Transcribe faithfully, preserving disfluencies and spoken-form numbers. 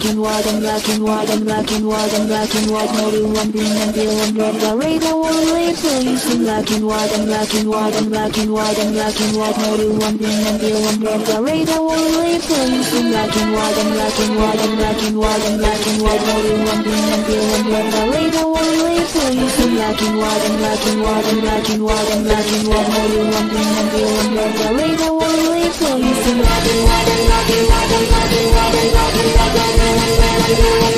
and white and black and white and black and white and black and white. No do one thing until one drop the radar won't leave. So you see black and white and black and white and black and white and black and white. No do one thing until one drop the radar won't leave. So you see black and white and black and white and black and white and black and white. No do one thing until one drop the radar won't leave. So you see black and white and black and white and black and white and black and white. No do one thing until one drop the radar won't leave. So you see black and white and black and white and black and white and black and white and black and white.